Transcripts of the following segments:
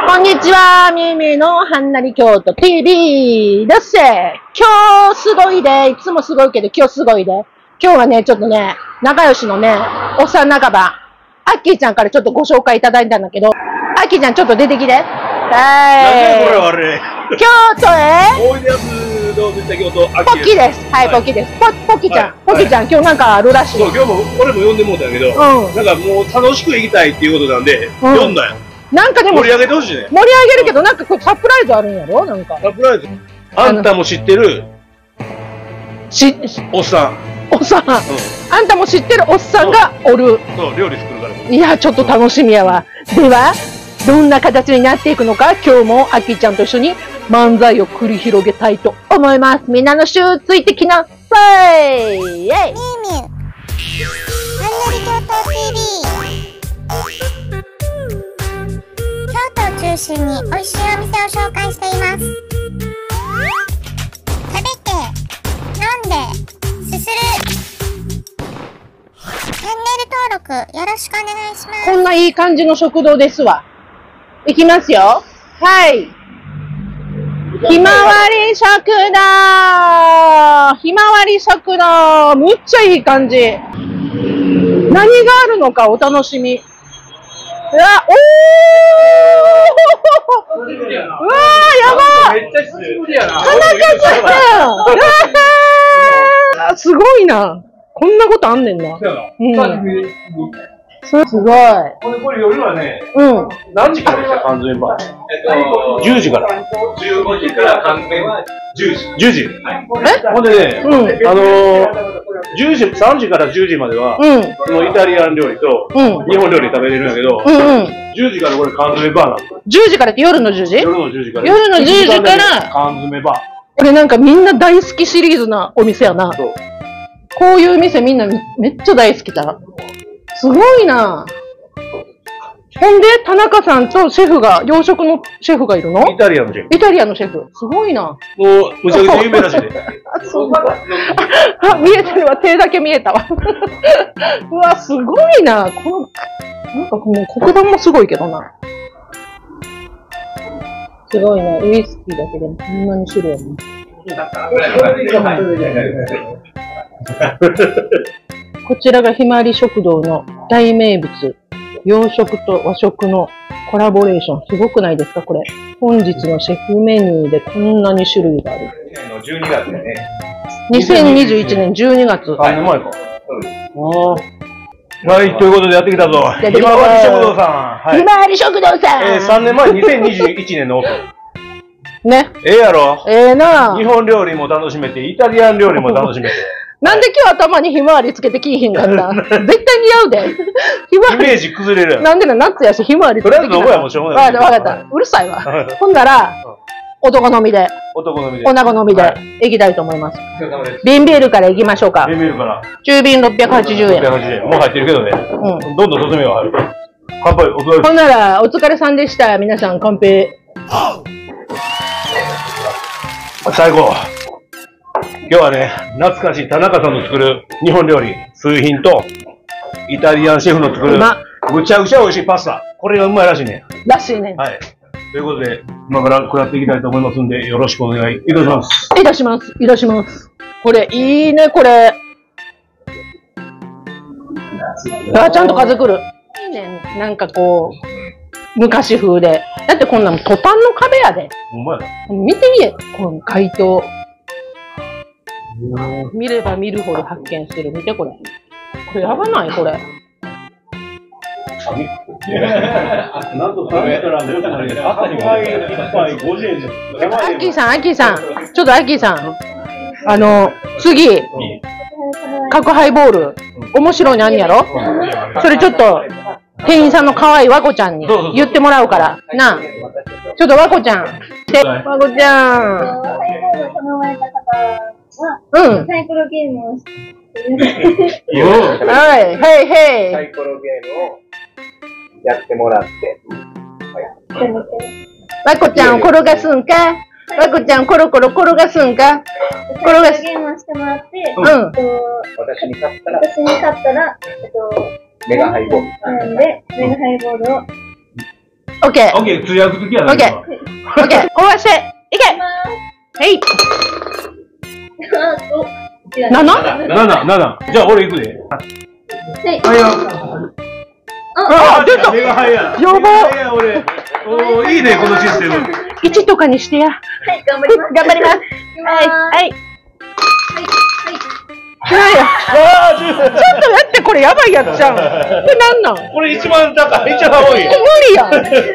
こんにちは、みみのはんなり京都 TV です。今日すごいで、いつもすごいけど今日すごいで。今日はね、ちょっとね、仲良しのね、おっさん仲間、アッキーちゃんからちょっとご紹介いただいたんだけど、アッキーちゃんちょっと出てきて。 なんでこれあれ。 京都へおいでやすどうでした京都。 ポッキーです。はい、ポッキーです。ポッキーちゃん、ポッキーちゃん、今日なんかあるらしい。 そう、今日も俺も呼んでもうたんやけど、なんかもう楽しく行きたいっていうことなんで、呼んだよ。 なんかでも盛り上げてほしいね。 盛り上げるけど、なんかこれサプライズあるんやろなんか。 サプライズ。あんたも知ってるおっさん。 おっさん。あんたも知ってるおっさんがおる。 そう、料理作るから。 いや、ちょっと楽しみやわ。では、どんな形になっていくのか、今日もあきちゃんと一緒に漫才を繰り広げたいと思います。みんなのシューついてきなさい。イェイ。みーみー。はんなり京都 TV。京都を中心に美味しいお店を紹介しています。食べて、飲んで、すする。チャンネル登録よろしくお願いします。 こんないい感じの食堂ですわ。いきますよ。はい。ひまわり食堂。ひまわり食堂。むっちゃいい感じ。何があるのかお楽しみ。うわ、おーうわー、やばめっちゃ久しぶりやな。 田中さんすごいな。こんなことあんねんな。すごい。 これ夜はね、 何時からでした缶詰バー？10時から。 15時から缶詰は10時。 10時。ほんでね、10時、3時から10時までは、そのイタリアン料理と日本料理食べれるんだけど、10時からこれ缶詰バーなの。 10時からって夜の10時？ 夜の10時から。 夜の10時から缶詰バー。 これなんかみんな大好きシリーズなお店やな。こういう店みんなめっちゃ大好きだ。すごいな。ほんで、田中さんとシェフが、洋食のシェフがいるの？ イタリアンのシェフ。 イタリアンのシェフ。すごいな。 もう、むちゃくちゃ有名らしいで。 あ、見えてるわ。手だけ見えたわ。うわ、すごいな。なんかこの黒板もすごいけどな。すごいな。ウイスキーだけでもこんなに種類あるの。こちらがひまわり食堂の大名物。洋食と和食のコラボレーション。すごくないですかこれ。本日のシェフメニューでこんなに種類がある。 12月だね。 2021年12月。 3年前か。はい、ということでやってきたぞ。ひまわり食堂さん。 ひまわり食堂さん。 3年前、2021年のオープン。 ね。 ええやろ。 ええな。 日本料理も楽しめて、イタリアン料理も楽しめて。 なんで今日頭にひまわりつけてきいひんかった絶対似合うで。 イメージ崩れるやん。 なんで夏やしひまわりつけてきた。 とりあえずどこやもんしょうがない。 わかった。うるさいわ。ほんなら、男飲みで。女子飲みで行きたいと思います。瓶ビールから行きましょうか。 瓶ビールから。 中瓶680円。 680円。もう入ってるけどね。どんどん進めよう。乾杯、お疲れ。 ほんなら、お疲れさんでした。皆さん、乾杯。 最高。今日はね、懐かしい田中さんの作る日本料理、数品と、イタリアンシェフの作る、むちゃくちゃ美味しいパスタ。これがうまいらしいね。 らしいね。 はい。ということで、今から食らっていきたいと思いますんで、よろしくお願いいたします。 いたします。いたします。これ、いいね、これ。あ、ちゃんと風来る。いいね。なんかこう、昔風で。だってこんなのトタンの壁やで。 うまいな。 見てみえ。この街灯。見れば見るほど発見する。見てこれ。これやばないこれ。 なんと3時から5時まで朝に1杯50円です。 アッキーさん、アッキーさん。ちょっとアッキーさん。次。角ハイボール。面白いのあんやろそれちょっと、店員さんの可愛い和子ちゃんに言ってもらうから。なあ。ちょっと和子ちゃん。和子ちゃん。 サイコロゲームをしてはい、へいへい。 サイコロゲームをやってもらって。 和子ちゃんを転がすんか和子ちゃんコロコロ転がすんか転がす。 ゲームをしてもらって、 私に勝ったら、 メガハイボール。で、メガハイボールをオッケー。 オッケー、通訳好きやな。 オッケー。オッケー。おわして。いけ。はい。7？ 7。じゃあ俺行くで。はいよ。 あ、出た。 目が早いや。 やば。 俺。おー、いいね、このシステム。 1とかにしてや。はい、頑張ります。頑張ります。はい。ちょっと待って、これやばいやつじゃん。これなんなん？ これ一番高い、一番多い。 無理やん。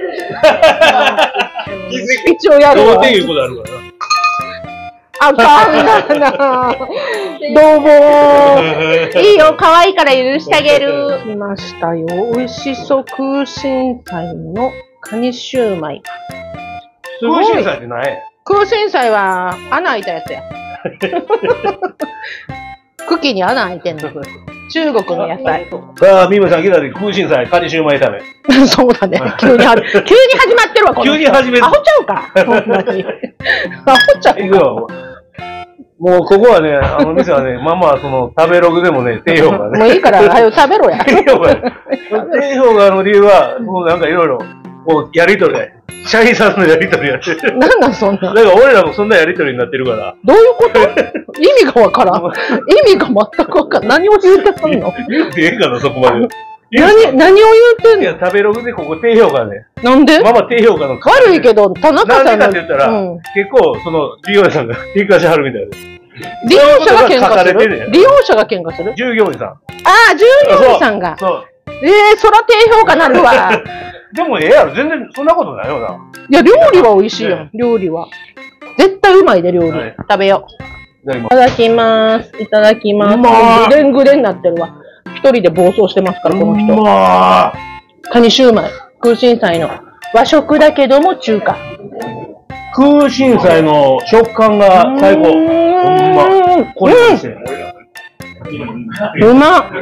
一応やるわ。 同点いうことあるからな。 あかんな。どうもー。いいよ、可愛いから許してあげる。来ましたよ。美味しそう空心菜のカニシューマイ。 空心菜って何？ 空心菜は穴開いたやつや。茎に穴開いてんの。中国の野菜。 さあ、ミムさん来たで空心菜、カニシューマイ食べ。 そうだね。急に始まってるわ、この人。 急に始める。 アホちゃうか。ほんまに。アホちゃうか。 行くよ。もうここはね、店はね、まあまあ、その、食べログでもね、低評価ね。 もういいから、早く食べろや。 低評価。低評価の理由は、もうなんかいろいろ、こう、やりとりで。社員さんのやりとりやってる。 なんなんそんな。 だから俺らもそんなやりとりになってるから。 どういうこと？意味がわからん。意味が全くわからん。何を言うてたの？ 言ってええかな、そこまで。 何を言うてんの？ いや、食べログでここ低評価ね。 なんで？ まあまあ低評価の。 悪いけど、田中さんなんでかって言ったら、結構、その、利用者さんが喧嘩しはるみたいで。 利用者が喧嘩する？利用者が喧嘩する？ 従業員さん。 ああ、従業員さんが。 そう。 そら低評価なるわ。 でもええやろ、全然そんなことないよな。 いや、料理は美味しいよ、料理は。絶対うまいで、料理。食べよう。いただきます。いただきます。ぐでんぐでんになってるわ。一人で暴走してますから、この人。カニシューマイ。空心菜の。和食だけども中華。 空心菜の食感が最高。ほんま。これですね。 うまっ。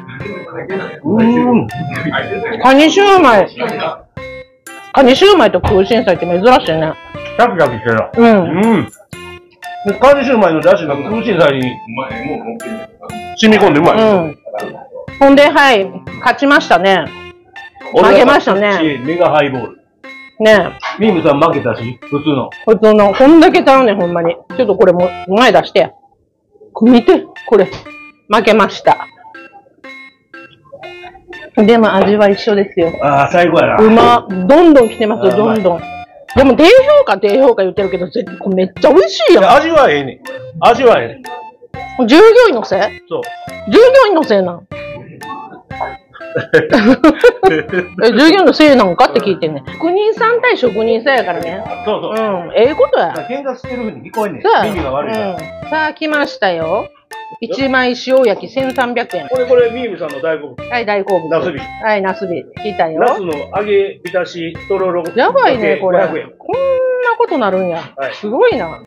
カニシューマイ。カニシューマイと空心菜って珍しいね。 シャキシャキしてる。カニシューマイの出汁が空心菜に染み込んでうまい。 ほんで、はい、勝ちましたね。負けましたね。 メガハイボール。 ねえ。ミームさん負けたし、普通の。 普通の、こんだけ頼んねん、ほんまに。ちょっとこれも前出して。見て、これ。負けました。でも味は一緒ですよ。 ああ、最高やな。 うま。どんどん来てますよ、どんどん。でも低評価言ってるけど、めっちゃ美味しいやん。 味はええねん。味はええねん。従業員のせい？そう。従業員のせいなん。従業員のせいなんかって聞いてんねん。職人さん対職人さんやからね。 そうそう。 ええことや。 喧嘩してるふうに聞こえんねん。耳が悪いから。 さあ、来ましたよ。一枚塩焼き1300円。 これ、ミームさんの大好物。 はい、大好物。 ナスビ。 はい、ナスビ。来たよ。 ナスの揚げ浸し、とろろ。 やばいね、これ。こんなことなるんや。すごいな。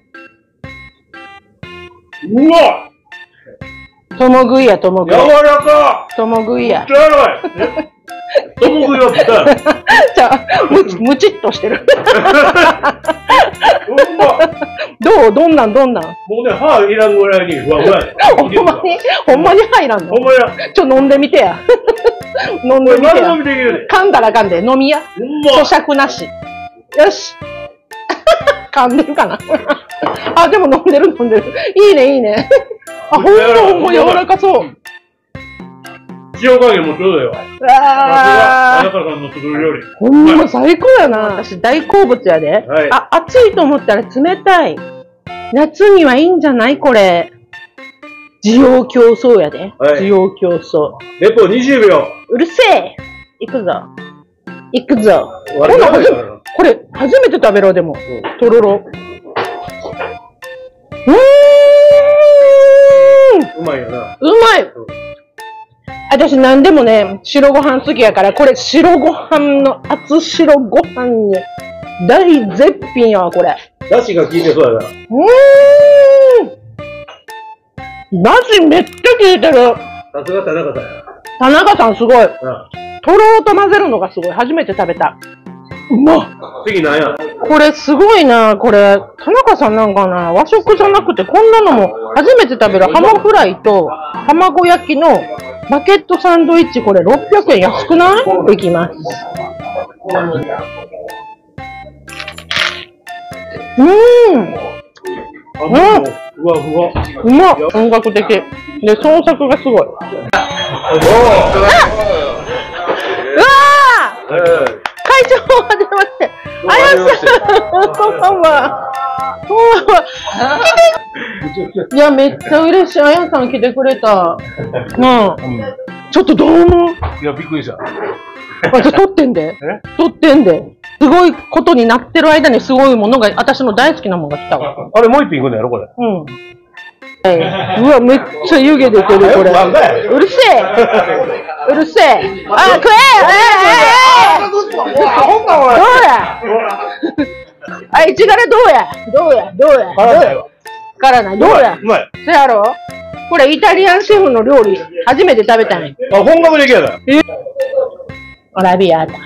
うわともぐいや、ともぐい。 柔らかともぐいや。 やばいともぐいは豚じゃあ、むちっとしてる。どんなんもうね、 歯いらんぐらいにふわふわやね。 ほんまに歯いらんの？ ほんまや。 飲んでみてや。飲んでみてや。噛んだら噛んで、飲みや。咀嚼なし。よし。噛んでるかなあ、でも飲んでる。いいね、いいね。あ、ほんま柔らかそう。 塩加減もちょうどよ。田中さんの作る料理。 ほんま最高やな。私大好物やで。あ、暑いと思ったら冷たい。夏にはいいんじゃないこれ。需要競争やで。需要競争。 レポ20秒。 うるせえ。行くぞ。これ、初めて食べろ、でも。とろろ。 うまいよな。 うまい。私何でもね、白ご飯好きやから、これ白ご飯の厚白ご飯に大絶品やわ、これ。 だしが効いてそうやな。 だしめっちゃ効いてる。 さすが田中さんや。 田中さんすごい。とろろと混ぜるのがすごい。初めて食べた。うまっ。 次なんや。 これすごいな、これ。田中さんなんかな、和食じゃなくてこんなのも初めて食べるハモフライと卵焼きのバケットサンドイッチ、これ600円安くない？いきます。 ふわふわ。 うまっ。本格的。で、創作がすごい。うわ会長、はじめまして。あやさん、こんばんは。いや、めっちゃ嬉しい。あやさん来てくれた。ちょっとどう思う？ いや、びっくりした。 撮ってんで。撮ってんで。すごいことになってる間にすごいものが、私の大好きなものが来たわ。 あれ、もう一品いくんだやろ、これ。 うわ、めっちゃ湯気出てる、これ。うるせえうるせえあ、食えどうやあいちがらどうやからない。どうやうまい。 そやろこれイタリアンシェフの料理、初めて食べたんや。 あ、本格的やな。 アラビアータ。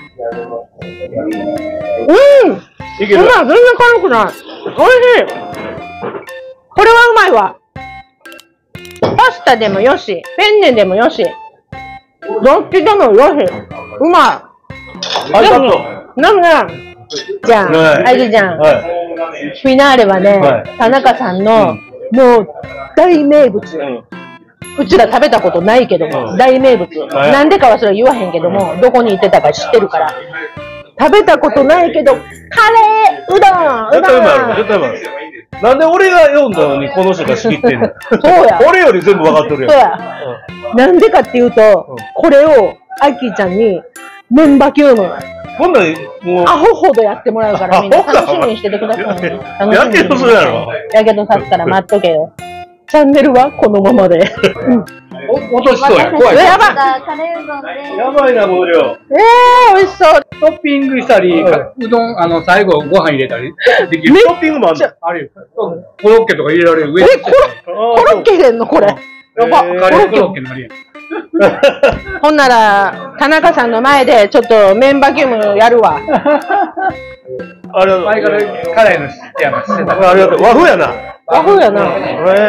いける。 全然辛くない。おいしい。これはうまいわ。パスタでもよし、ペンネでもよし、どっちでもよし。うまい。でもね、じゃん、あいじゃん。フィナーレはね、田中さんのもう大名物。うちら食べたことないけども、大名物。なんでかはそれは言わへんけども、どこに行ってたか知ってるから。食べたことないけど、カレー、うどん。 絶対うまい。絶対うまい。なんで俺が読んだのにこの人が仕切ってんの？ そうや。 俺より全部分かってるやん。 そうや。なんでかっていうと、これをアッキーちゃんにメンバキューム。 こんなんもうアホほどやってもらうからみんな楽しみにしててください。 やけどするやろ。 やけどさすから待っとけよ。チャンネルはこのままで。 落としそうや。怖い。 やばやばいな、この量。 美味しそう。 トッピングしたり、うどん、最後ご飯入れたりできる。 トッピングもあるの？ ある。コロッケとか入れられる上に。 コロッケ入れんのこれ。やば。 カレーコロッケのあるやん。 ほんなら、田中さんの前でちょっとメンバキュームやるわ。 あれ前からカレーのしてやます。 ありがとう。和風やな。 和風やな。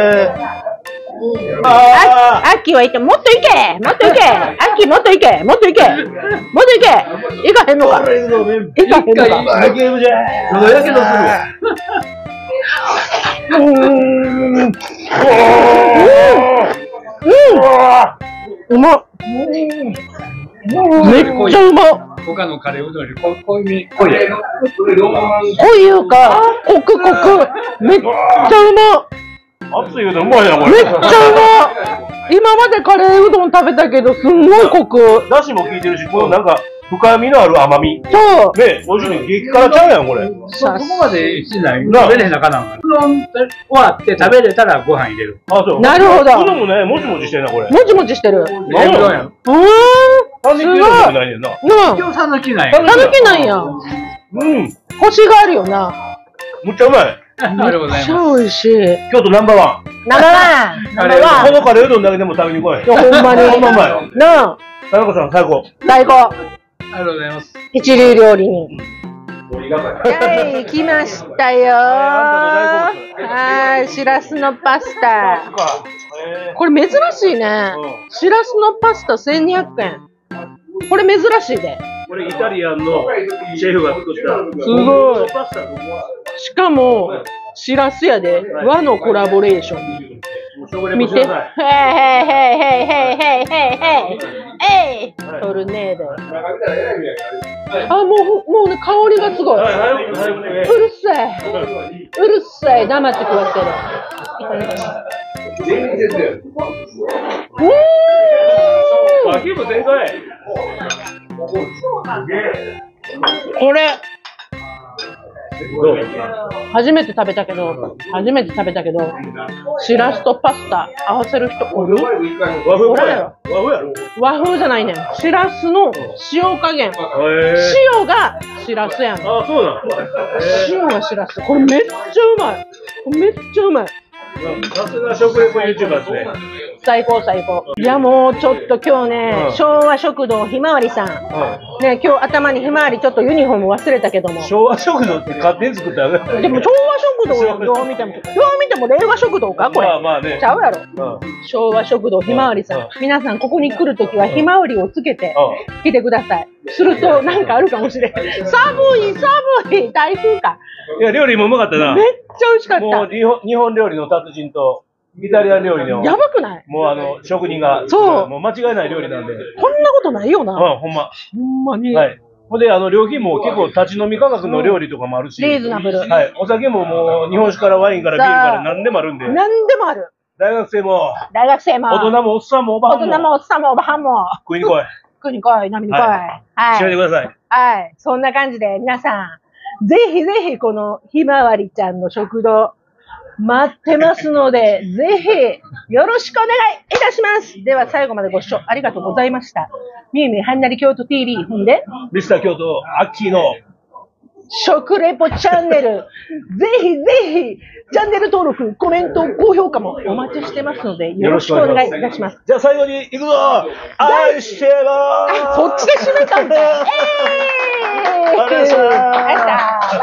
アッキーは言って、もっといけアッキーもっといけ行かへんのかゲームじゃー。やけどするわ。 うまっ。めっちゃうまっ。 他のカレーうどんより濃い濃いいうか、コク。めっちゃうまっ。 熱いけどうまいな、これ。 めっちゃうまっ。今までカレーうどん食べたけど、すんごいコク。 だしも効いてるし、このなんか、深みのある甘み。 そう。 ね、美味しいね。激辛ちゃうやん、これ。 そこまでしない。食べれへんなかなんか。うどん終わって食べれたらご飯入れる。 あ、そう。 なるほど。 うどんもね、もちもちしてんな、これ。 もちもちしてる。 なんやん。 すごい。 三日うどんないねんな。 今日さぬきなんや。 たぬきなんや。コシがあるよな。 むっちゃうまい。 ありがとうございます。 めっちゃ美味しい。 京都ナンバーワン。 ナンバーワン。 このカレーうどんだけでも食べに来い。 ほんまに。 ほんまうまい。 なあ。 田中さん、最高。 最高。 ありがとうございます。 一流料理人。はい、来ましたよ。はい、しらすのパスタ。これ珍しいね。しらすのパスタ1200円。これ珍しいで。 これイタリアンのシェフが作った。 すごい。しかも、しらすやで、和のコラボレーション。見て。へいへいへいへいへいへいへい。えいトルネード。あ、もうね、香りがすごい。うるさい。うるさい。黙って食わせる。これ。初めて食べたけど、しらすとパスタ合わせる人おる？ 和風やろ。 和風じゃないねん。しらすの塩加減。塩がしらすやん。 あ、そうだ。 塩がしらす。これめっちゃうまい。めっちゃうまい。 さすが食レポ YouTuber ですね。 最高。いやもうちょっと今日ね、昭和食堂ひまわりさん。ね、今日頭にひまわりちょっとユニフォーム忘れたけども。 昭和食堂って勝手に作ったらダメ。 でも昭和食堂よ、どう見ても令和食堂かこれ。 まあね。 ちゃうやろ。昭和食堂ひまわりさん。皆さんここに来るときはひまわりをつけて来てください。 するとなんかあるかもしれん。寒い、台風か。 いや、料理もうまかったな。 めっちゃ美味しかった。 もう日本料理の達人と、イタリアン料理の、 やばくない？ もう職人が、 そうもう間違いない料理なんで。 こんなことないよな。 ほんま。 ほんまに。 はい。ほんで、料金も結構立ち飲み価格の料理とかもあるし。 リーズナブル。 はい。お酒ももう、日本酒からワインからビールから何でもあるんで。 何でもある。 大学生も、 大学生も、 大人もおっさんもおばはんも、 大人もおっさんもおばはんも、 食いに来い。 食いに来い、飲みに来い。 ははい。 締めてください。 はい。そんな感じで、皆さん、ぜひぜひこのひまわりちゃんの食堂、待ってますので、ぜひ、よろしくお願いいたします。では、最後までご視聴ありがとうございました。みゆみゆはんなり京都 TV、ほんで、 ミスター京都、アッキーの、 食レポチャンネル、ぜひぜひ、チャンネル登録、コメント、高評価もお待ちしてますので、よろしくお願いいたします。 じゃあ最後に行くぞ愛してまーすそっちで締めたんだ。 ありがとうございました。 ありがとうございました。